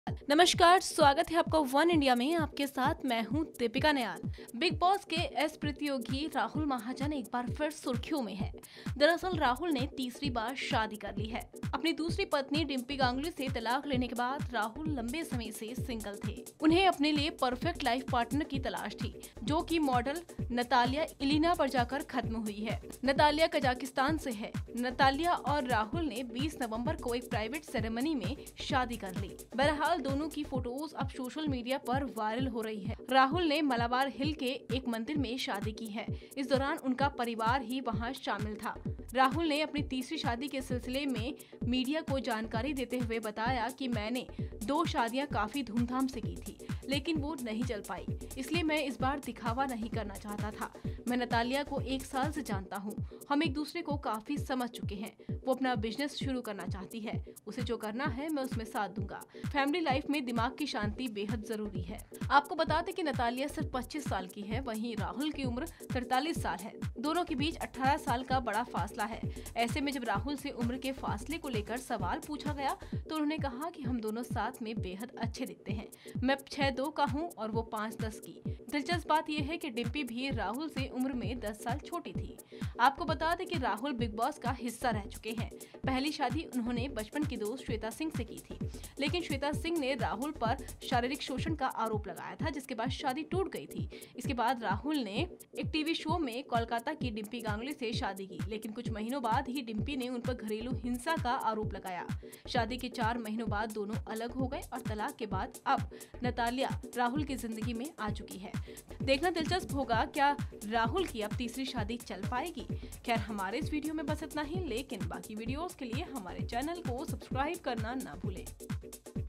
नमस्कार, स्वागत है आपका वन इंडिया में। आपके साथ मैं हूं दीपिका नयाल। बिग बॉस के एस प्रतियोगी राहुल महाजन एक बार फिर सुर्खियों में है। दरअसल राहुल ने तीसरी बार शादी कर ली है। अपनी दूसरी पत्नी डिम्पी गांगुली से तलाक लेने के बाद राहुल लंबे समय से सिंगल थे। उन्हें अपने लिए परफेक्ट लाइफ पार्टनर की तलाश थी, जो कि मॉडल नतालिया इलिना पर जाकर खत्म हुई है। नतालिया कजाकिस्तान से है। नतालिया और राहुल ने 20 नवंबर को एक प्राइवेट सेरेमनी में शादी कर ली। बहरहाल दोनों की फोटोज अब सोशल मीडिया पर वायरल हो रही है। राहुल ने मलाबार हिल के एक मंदिर में शादी की है। इस दौरान उनका परिवार ही वहां शामिल था। राहुल ने अपनी तीसरी शादी के सिलसिले में मीडिया को जानकारी देते हुए बताया कि मैंने 2 शादियां काफी धूमधाम से की थी, लेकिन वो नहीं चल पाई, इसलिए मैं इस बार दिखावा नहीं करना चाहता था। मैं नतालिया को 1 साल से जानता हूँ। हम एक दूसरे को काफी समझ चुके हैं। वो अपना बिजनेस शुरू करना चाहती है, उसे जो करना है मैं उसमें साथ दूंगा। फैमिली लाइफ में दिमाग की शांति बेहद जरूरी है। आपको बता दें कि नतालिया सिर्फ 25 साल की है, वहीं राहुल की उम्र 43 साल है। दोनों के बीच 18 साल का बड़ा फासला है। ऐसे में जब राहुल से उम्र के फासले को लेकर सवाल पूछा गया तो उन्होंने कहा कि हम दोनों साथ में बेहद अच्छे दिखते हैं। मैं 6'2" का हूँ और वो 5'10" की। दिलचस्प बात यह है कि डिम्पी भी राहुल से उम्र में 10 साल छोटी थी। आपको बता दें कि राहुल बिग बॉस का हिस्सा रह चुके हैं। पहली शादी उन्होंने बचपन की दोस्त श्वेता सिंह से की थी, लेकिन श्वेता सिंह ने राहुल पर शारीरिक शोषण का आरोप लगाया था, जिसके बाद शादी टूट गई थी। इसके बाद राहुल ने एक टीवी शो में कोलकाता की डिम्पी गांगुली से शादी की, लेकिन कुछ महीनों बाद ही डिम्पी ने उन पर घरेलू हिंसा का आरोप लगाया। शादी के 4 महीनों बाद दोनों अलग हो गए और तलाक के बाद अब नतालिया राहुल की जिंदगी में आ चुकी है। देखना दिलचस्प होगा क्या राहुल की अब तीसरी शादी चल पाएगी। खैर, हमारे इस वीडियो में बस इतना ही, लेकिन बाकी वीडियोस के लिए हमारे चैनल को सब्सक्राइब करना ना भूलें।